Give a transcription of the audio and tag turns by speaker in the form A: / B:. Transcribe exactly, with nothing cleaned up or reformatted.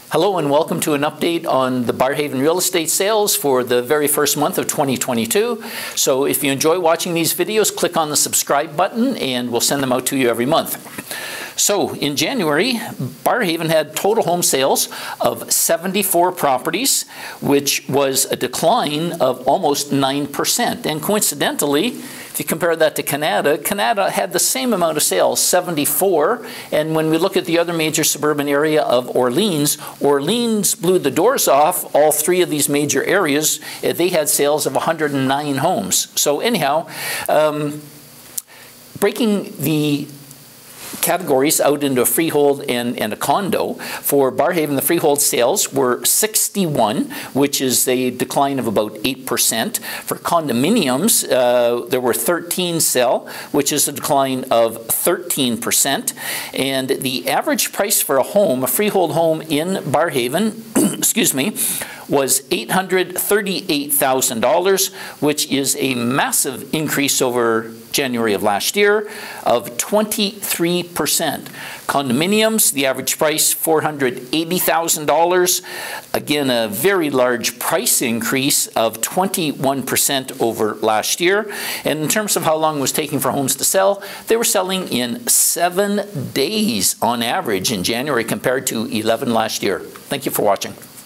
A: Hello and welcome to an update on the Barrhaven real estate sales for the very first month of twenty twenty-two. So if you enjoy watching these videos, click on the subscribe button and we'll send them out to you every month. So in January, Barrhaven had total home sales of seventy-four properties, which was a decline of almost nine percent. And coincidentally, if you compare that to Canada, Canada had the same amount of sales, seventy-four. And when we look at the other major suburban area of Orleans, Orleans blew the doors off all three of these major areas. They had sales of one hundred nine homes. So anyhow, um, breaking the categories out into a freehold and, and a condo. For Barrhaven, the freehold sales were sixty-one, which is a decline of about eight percent. For condominiums, uh, there were thirteen sell, which is a decline of thirteen percent. And the average price for a home, a freehold home in Barrhaven, excuse me, was eight hundred thirty-eight thousand dollars, which is a massive increase over January of last year of twenty-three percent. Condominiums, the average price four hundred eighty thousand dollars. Again, a very large price increase of twenty-one percent over last year. And in terms of how long it was taking for homes to sell, they were selling in seven days on average in January compared to eleven last year. Thank you for watching.